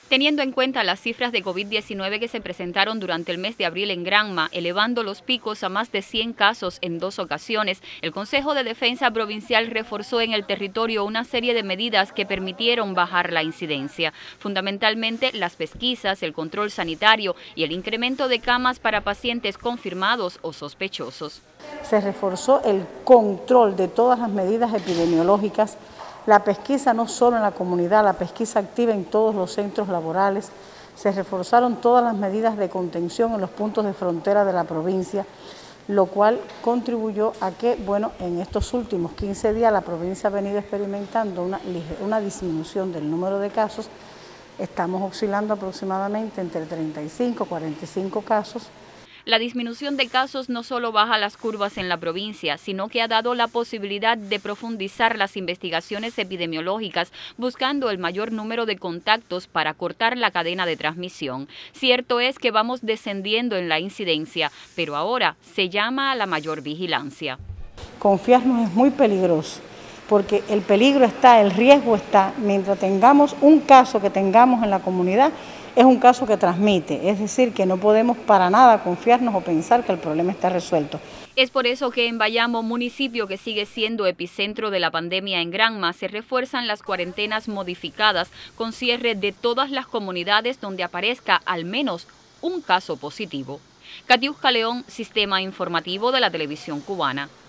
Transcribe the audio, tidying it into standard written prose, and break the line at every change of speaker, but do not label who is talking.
Teniendo en cuenta las cifras de COVID-19 que se presentaron durante el mes de abril en Granma, elevando los picos a más de 100 casos en 2 ocasiones, el Consejo de Defensa Provincial reforzó en el territorio una serie de medidas que permitieron bajar la incidencia. Fundamentalmente las pesquisas, el control sanitario y el incremento de camas para pacientes confirmados o sospechosos.
Se reforzó el control de todas las medidas epidemiológicas, la pesquisa no solo en la comunidad, la pesquisa activa en todos los centros laborales, se reforzaron todas las medidas de contención en los puntos de frontera de la provincia, lo cual contribuyó a que, en estos últimos 15 días la provincia ha venido experimentando una disminución del número de casos. Estamos oscilando aproximadamente entre 35 y 45 casos.
La disminución de casos no solo baja las curvas en la provincia, sino que ha dado la posibilidad de profundizar las investigaciones epidemiológicas, buscando el mayor número de contactos para cortar la cadena de transmisión. Cierto es que vamos descendiendo en la incidencia, pero ahora se llama a la mayor vigilancia.
Confiarnos es muy peligroso, porque el peligro está, el riesgo está, mientras tengamos un caso que tengamos en la comunidad, es un caso que transmite, es decir, que no podemos para nada confiarnos o pensar que el problema está resuelto.
Es por eso que en Bayamo, municipio que sigue siendo epicentro de la pandemia en Granma, se refuerzan las cuarentenas modificadas con cierre de todas las comunidades donde aparezca al menos un caso positivo. Katiuska León, Sistema Informativo de la Televisión Cubana.